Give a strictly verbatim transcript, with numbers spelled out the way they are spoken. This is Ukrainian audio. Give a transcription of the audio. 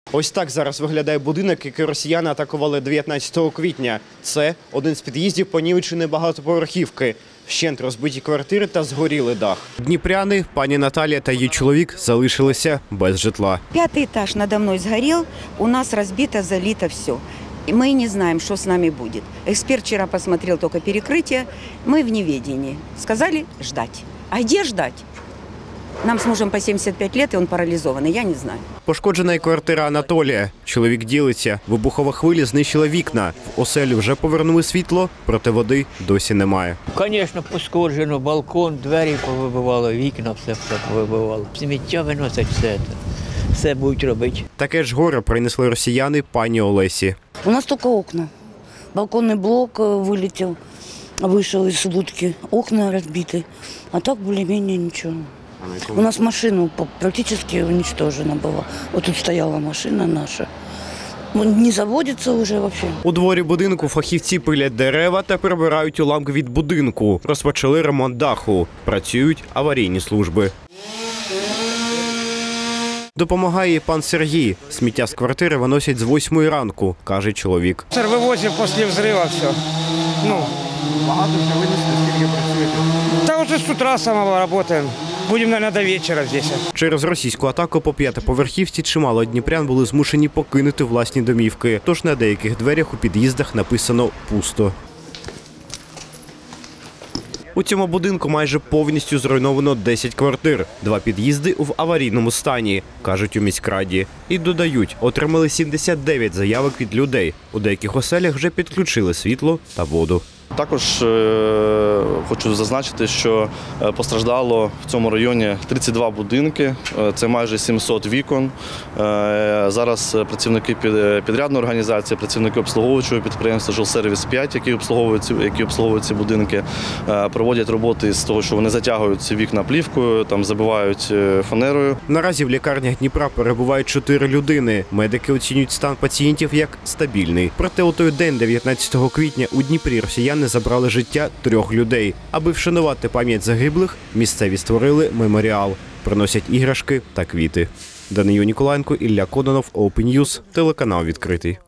Ось так зараз виглядає будинок, який росіяни атакували дев'ятнадцятого квітня. Це один з під'їздів понівеченої багатоповерхівки. Вщент розбиті квартири та згоріли дах. Дніпряни, пані Наталія та її чоловік залишилися без житла. Пятый этаж надо мной сгорел, у нас разбито, залито все. И мы не знаем, что с нами будет. Эксперт вчера посмотрел только перекрытие, мы в неведении. Сказали ждать. А где ждать? Нам с мужем по семьдесят пять лет, и он парализованный, я не знаю. Пошкоджена й квартира Анатолія. Чоловік ділиться. Вибухова хвиля знищила вікна. В оселю вже повернули світло, проте води досі немає. Звісно, пошкоджено, балкон, двері повибивало, вікна все, все повибивало. Сміття виносять все. Все будуть робити. Таке ж горе принесли росіяни пані Олесі. У нас только окна. Балконный блок вылетел, вышел из будки. Окна разбиты. А так более-менее ничего. У нас машина практически уничтожена была. Вот тут стояла машина наша. Не заводиться уже вообще. У дворі будинку фахівці пилять дерева та прибирають уламки від будинку. Розпочали ремонт даху. Працюють аварійні служби. Допомагає і пан Сергій. Сміття з квартири виносять з восьмої ранку, каже чоловік. Вивозив після взриву все. Ну. Багато вже винесли, скільки працюєте? Та вже з утра самого працюємо. Будемо, мабуть, до вечора тут. Через російську атаку по п'ятиповерхівці чимало дніпрян були змушені покинути власні домівки. Тож на деяких дверях у під'їздах написано «пусто». У цьому будинку майже повністю зруйновано десять квартир. Два під'їзди в аварійному стані, кажуть у міськраді. І додають, отримали сімдесят дев'ять заявок від людей. У деяких оселях вже підключили світло та воду. Також е, хочу зазначити, що постраждало в цьому районі тридцять два будинки, це майже сімсот вікон. Е, зараз працівники під, підрядної організації, працівники обслуговуючого підприємства «Жилсервіс п'ять», які обслуговують ці, які обслуговують ці будинки, е, проводять роботи з того, що вони затягують ці вікна плівкою, там забивають фанерою. Наразі в лікарнях Дніпра перебувають чотири людини. Медики оцінюють стан пацієнтів як стабільний. Проте у той день, дев'ятнадцятого квітня, у Дніпрі росіяни забрали життя трьох людей. Аби вшанувати пам'ять загиблих, місцеві створили меморіал. Приносять іграшки та квіти. Данию Ніколаєнко, Ілля Кононов, Open News, телеканал «Відкритий».